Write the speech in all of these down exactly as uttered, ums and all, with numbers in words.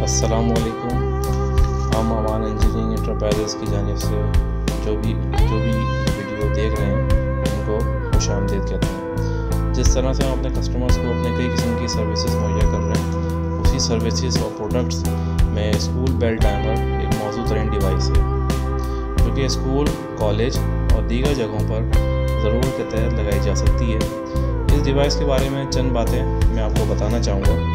अस्सलामुअलैकुम। हम अमान engineering enterprises की जानिब से जो भी जो भी वीडियो देख रहे हैं उनको खुशामदीद कहते हैं। जिस तरह से हम अपने कस्टमर्स को अपने कई किस्म की सर्विसेज मुहैया कर रहे हैं, उसी सर्विसेज और प्रोडक्ट्स में स्कूल बेल टाइमर एक मौजूद तरीन डिवाइस है जो कि स्कूल, कॉलेज और दीगर जगहों पर ज़रूरत के तहत लगाई जा सकती है। इस डिवाइस के बारे में चंद बातें मैं आपको बताना चाहूँगा।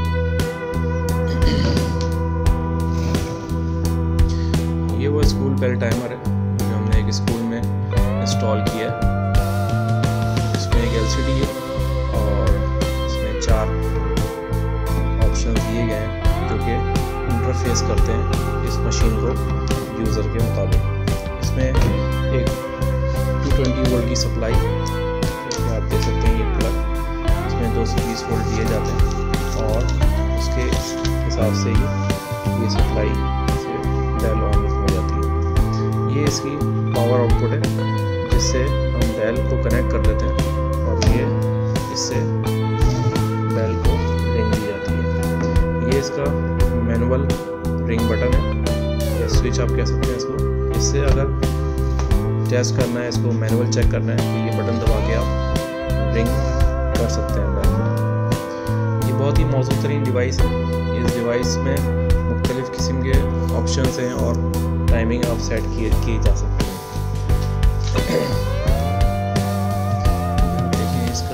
ये वो स्कूल बेल टाइमर है जो हमने एक स्कूल में इंस्टॉल किया है। इसमें एक एलसीडी है और इसमें चार ऑप्शन दिए गए हैं जो कि इंटरफेस करते हैं इस मशीन को यूज़र के मुताबिक। इसमें एक टू ट्वेंटी वोल्ट की सप्लाई, जैसे आप देख सकते हैं ये प्लग, इसमें दो सौ बीस वोल्ट दिए जाते हैं और उसके हिसाब से ही ये सप्लाई से बेल ऑन हो जाती है। ये इसकी पावर आउटपुट है जिससे हम बेल को कनेक्ट कर देते हैं और ये इससे बेल को रिंग दी जाती है। ये इसका मैनुअल रिंग बटन है या स्विच आप कह सकते हैं इसको। इससे अगर टेस्ट करना है, इसको मैनुअल चेक करना है तो ये बटन दबा के आप रिंग कर सकते हैं बेल को। ये बहुत ही मौजूद तरीन डिवाइस है। इस डिवाइस में मुख्तलिफ़ किस्म के ऑप्शंस हैं और टाइमिंग आप सेट किए किए जा सकते हैं। देखिए इसका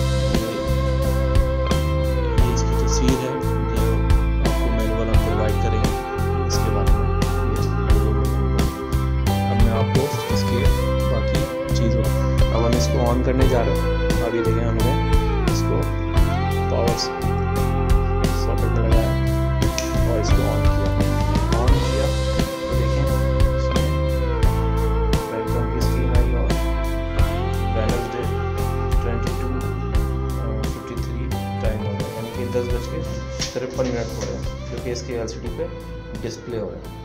ये इसकी तस्वीर है जो आपको मैनुअल हम प्रोवाइड करेंगे इसके बारे में। अब मैं आपको इसके बाकी चीज़ों, अब हम इसको ऑन करने जा रहे हैं। अभी देखें हमने इसको पावर सॉकेट में लगाया और इसको ऑन किया ऑन किया तो देखें इसमें वेलकम की स्क्रीन आई और Wednesday twenty two fifty three time हो गया, यानी कि दस बज के तिरपन मिनट हो रहे हैं जो कि इसके एलसीडी पे डिस्प्ले हो रहा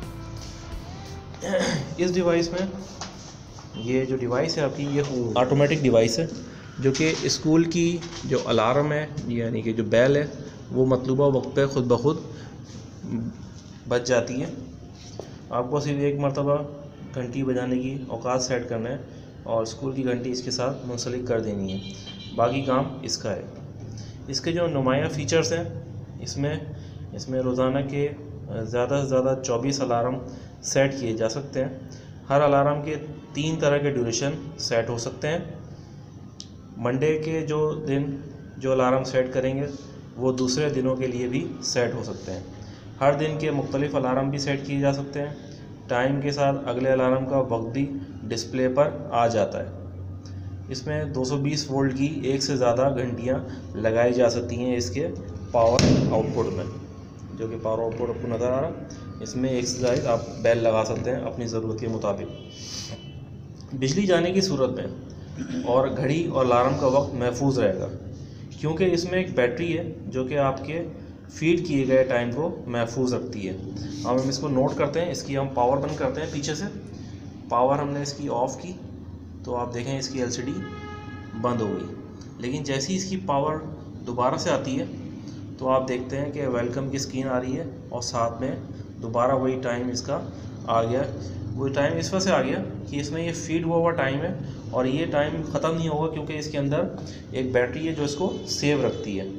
है। इस डिवाइस में ये जो डिवाइस है आपकी, ये ऑटोमेटिक डिवाइस है जो कि स्कूल की जो अलार्म है यानी कि जो बेल है वो मतलूबा वक्त पे ख़ुद ब खुद बज जाती है। आपको सिर्फ एक मरतबा घंटी बजाने की औकात सेट करना है और स्कूल की घंटी इसके साथ मुंसलिक कर देनी है, बाकी काम इसका है। इसके जो नुमाया फ़ीचर्स हैं, इसमें इसमें रोज़ाना के ज़्यादा से ज़्यादा चौबीस अलार्म सेट किए जा सकते हैं। हर अलार्म के तीन तरह के ड्यूरेशन सेट हो सकते हैं। मंडे के जो दिन जो अलार्म सेट करेंगे वो दूसरे दिनों के लिए भी सेट हो सकते हैं। हर दिन के मुख्तलिफ़ अलार्म भी सेट किए जा सकते हैं। टाइम के साथ अगले अलार्म का वक्त भी डिस्प्ले पर आ जाता है। इसमें दो सौ बीस वोल्ट की एक से ज़्यादा घंटियाँ लगाई जा सकती हैं इसके पावर आउटपुट में, जो कि पावर आउटपुट आपको नज़र आ रहा। इसमें एक से ज़ायद आप बेल लगा सकते हैं अपनी ज़रूरत के मुताबिक। बिजली जाने की सूरत में और घड़ी और अलार्म का वक्त महफूज रहेगा क्योंकि इसमें एक बैटरी है जो कि आपके फीड किए गए टाइम को महफूज रखती है। अब हम इसको नोट करते हैं। इसकी हम पावर बंद करते हैं पीछे से। पावर हमने इसकी ऑफ़ की तो आप देखें इसकी एलसीडी बंद हो गई, लेकिन जैसी इसकी पावर दोबारा से आती है तो आप देखते हैं कि वेलकम की स्क्रीन आ रही है और साथ में दोबारा वही टाइम इसका आ गया। वही टाइम इस वजह से आ गया कि इसमें ये फीड हुआ हुआ टाइम है और ये टाइम ख़त्म नहीं होगा क्योंकि इसके अंदर एक बैटरी है जो इसको सेव रखती है।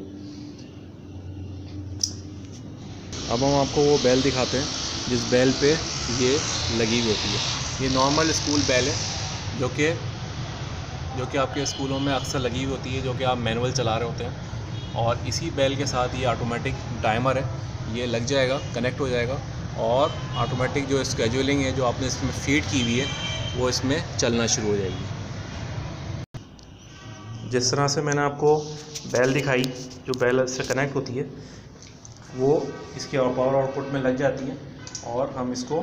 अब हम आपको वो बेल दिखाते हैं जिस बेल पे ये लगी हुई होती है। ये नॉर्मल स्कूल बेल है जो कि जो कि आपके स्कूलों में अक्सर लगी हुई होती है, जो कि आप मैनुअल चला रहे होते हैं। और इसी बेल के साथ ये ऑटोमेटिक टाइमर है, ये लग जाएगा, कनेक्ट हो जाएगा और ऑटोमेटिक जो स्केड्यूलिंग है जो आपने इसमें फीड की हुई है वो इसमें चलना शुरू हो जाएगी। जिस तरह से मैंने आपको बेल दिखाई, जो बेल से कनेक्ट होती है वो इसके पावर आउटपुट में लग जाती है और हम इसको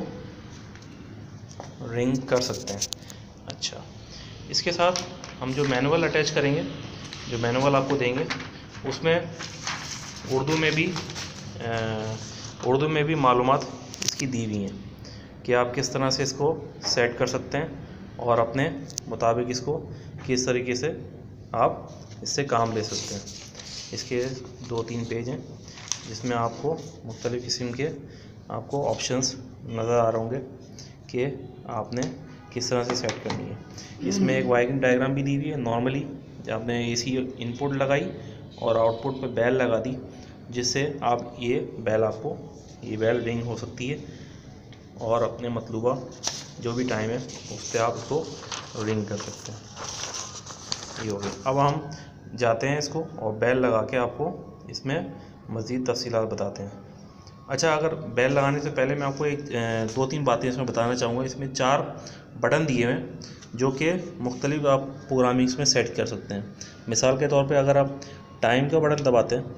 रिंग कर सकते हैं। अच्छा, इसके साथ हम जो मैनुअल अटैच करेंगे, जो मैनुअल आपको देंगे, उसमें उर्दू में भी उर्दू में भी मालूमात इसकी दी हुई हैं कि आप किस तरह से इसको सेट कर सकते हैं और अपने मुताबिक इसको किस तरीके से आप इससे काम ले सकते हैं। इसके दो तीन पेज हैं जिसमें आपको मुख्तलिफ़ किस्म के आपको ऑप्शंस नज़र आ रहे होंगे कि आपने किस तरह से सेट करनी है। इसमें एक वायरिंग डायग्राम भी दी हुई है। नॉर्मली आपने एसी इनपुट लगाई और आउटपुट पे बेल लगा दी, जिससे आप ये बेल आपको ये बेल रिंग हो सकती है और अपने मतलूबा जो भी टाइम है उस पर आप उसको रिंग कर सकते हैं। ये हो गया। अब हम जाते हैं इसको और बेल लगा के आपको इसमें मज़ीद तफ़सीलात बताते हैं। अच्छा, अगर बेल लगाने से पहले मैं आपको एक दो तीन बातें इसमें बताना चाहूँगा। इसमें चार बटन दिए हुए हैं जो कि मुख्तलिफ आप प्रोग्रामिंग्स में सेट कर सकते हैं। मिसाल के तौर पे अगर आप टाइम का बटन दबाते हैं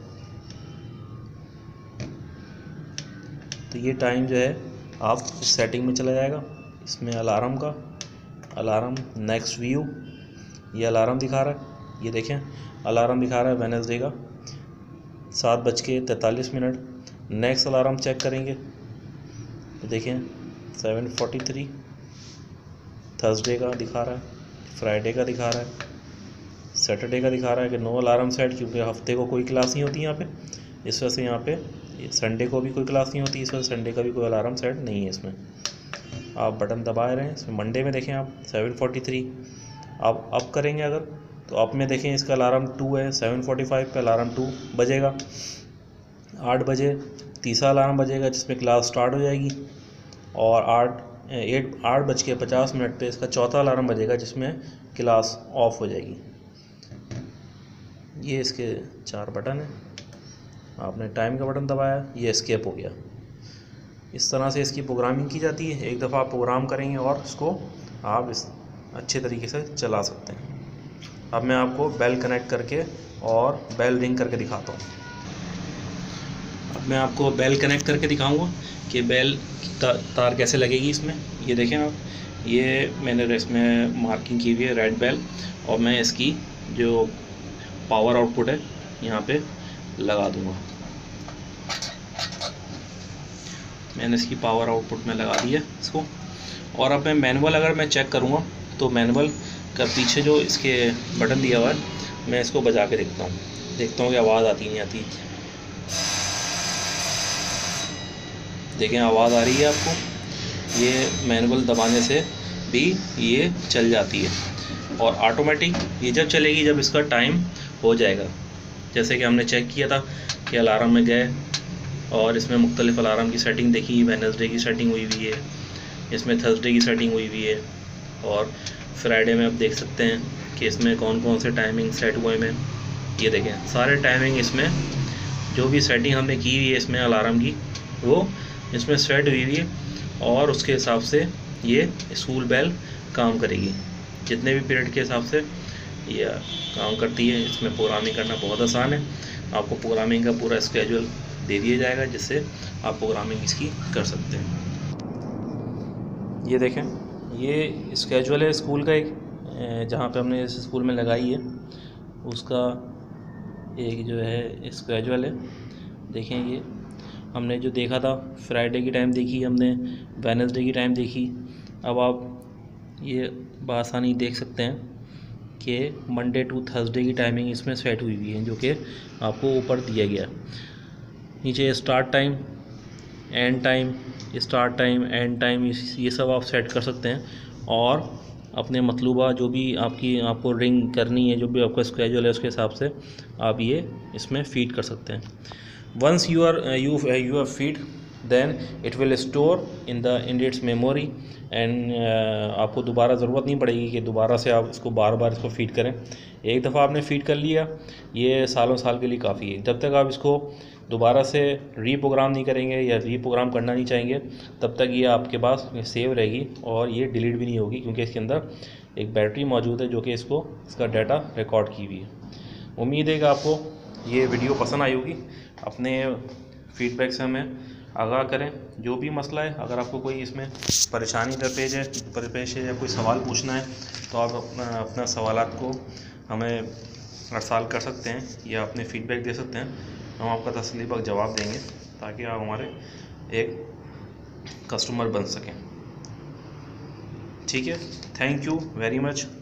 तो ये टाइम जो है आप इस सेटिंग में चला जाएगा। इसमें अलार्म का अलार्म नेक्स्ट व्यू, ये अलार्म दिखा रहा है, ये देखें अलार्म दिखा रहा है वेडनेसडे का सात बज के तैंतालीस मिनट। नेक्स्ट अलार्म चेक करेंगे तो देखें सेवन फोर्टी थ्री थर्सडे का दिखा रहा है, फ्राइडे का दिखा रहा है, सैटरडे का दिखा रहा है कि नो अलार्म सेट, क्योंकि हफ्ते को कोई क्लास नहीं होती यहाँ पे, इस वजह से यहाँ पे संडे को भी कोई क्लास नहीं होती, इस वजह से संडे का भी कोई अलार्म सेट नहीं है। इसमें आप बटन दबाए रहे हैं। इसमें मंडे में देखें आप सेवन फोर्टी थ्री आप अप करेंगे अगर तो अप में देखें इसका अलार्म टू है, सेवन फोर्टी फाइव पे अलार्म टू बजेगा। आठ बजे तीसरा अलार्म बजेगा जिसमें क्लास स्टार्ट हो जाएगी और आठ एट आठ बज के पचास मिनट पर इसका चौथा अलार्म बजेगा जिसमें क्लास ऑफ हो जाएगी। ये इसके चार बटन हैं। आपने टाइम का बटन दबाया, ये एस्केप हो गया। इस तरह से इसकी प्रोग्रामिंग की जाती है। एक दफ़ा आप प्रोग्राम करेंगे और इसको आप इस अच्छे तरीके से चला सकते हैं। अब मैं आपको बेल कनेक्ट करके और बेल रिंग करके दिखाता हूँ। अब मैं आपको बेल कनेक्ट करके दिखाऊंगा कि बेल ता, तार कैसे लगेगी इसमें। ये देखें आप, ये मैंने इसमें मार्किंग की हुई है रेड बेल, और मैं इसकी जो पावर आउटपुट है यहाँ पे लगा दूँगा। मैंने इसकी पावर आउटपुट में लगा दिया इसको। और अब मैं मैनुअल अगर मैं चेक करूँगा तो मैनुअल का पीछे जो इसके बटन दिया हुआ है मैं इसको बजा के देखता हूँ देखता हूँ कि आवाज़ आती नहीं आती। देखें आवाज़ आ रही है आपको। ये मैनुअल दबाने से भी ये चल जाती है और ऑटोमेटिक ये जब चलेगी जब इसका टाइम हो जाएगा। जैसे कि हमने चेक किया था कि अलार्म में गए और इसमें मुख्तलिफ अलार्म की सेटिंग देखी। वेडनेसडे की सेटिंग हुई हुई है, इसमें थर्सडे की सेटिंग हुई हुई है और फ्राइडे में आप देख सकते हैं कि इसमें कौन कौन से टाइमिंग सेट हुए हैं। ये देखें सारे टाइमिंग इसमें जो भी सेटिंग हमने की हुई है इसमें अलार्म की वो इसमें सेट हुई हुई है और उसके हिसाब से ये स्कूल बेल काम करेगी। जितने भी पीरियड के हिसाब से ये काम करती है। इसमें प्रोग्रामिंग करना बहुत आसान है। आपको प्रोग्रामिंग का पूरा स्केड्यूल दे दिया जाएगा जिससे आप प्रोग्रामिंग इसकी कर सकते हैं। ये देखें ये स्केड्यूल है स्कूल का, एक जहाँ पे हमने इस स्कूल में लगाई है उसका एक जो है स्केड्यूल है। देखें ये हमने जो देखा था फ्राइडे की टाइम देखी, हमने वेडनेसडे की टाइम देखी। अब आप ये बआसानी देख सकते हैं कि मंडे टू थर्सडे की टाइमिंग इसमें सेट हुई हुई है जो कि आपको ऊपर दिया गया। नीचे start time, end time, start time, end time, ये सब आप सेट कर सकते हैं और अपने मतलूबा जो भी आपकी आपको रिंग करनी है, जो भी आपका स्केड्यूल है उसके हिसाब से आप ये इसमें फीड कर सकते हैं। Once you are you you are feed then it will store in the in its memory and आपको दोबारा ज़रूरत नहीं पड़ेगी कि दोबारा से आप इसको बार बार इसको फीड करें। एक दफ़ा आपने फीड कर लिया ये सालों साल के लिए काफ़ी है। जब तक आप इसको दोबारा से रीप्रोग्राम नहीं करेंगे या रीप्रोग्राम करना नहीं चाहेंगे तब तक ये आपके पास सेव रहेगी और ये डिलीट भी नहीं होगी, क्योंकि इसके अंदर एक बैटरी मौजूद है जो कि इसको इसका डाटा रिकॉर्ड की हुई है। उम्मीद है कि आपको ये वीडियो पसंद आई होगी। अपने फीडबैक से हमें आगाह करें। जो भी मसला है, अगर आपको कोई इसमें परेशानी दरपेश है दरपेश है या कोई सवाल पूछना है तो आप अपना अपना सवालात को हमें अरसाल कर सकते हैं या अपने फीडबैक दे सकते हैं। हम आपका तसल्लीबख्श जवाब देंगे ताकि आप हमारे एक कस्टमर बन सकें। ठीक है, थैंक यू वेरी मच।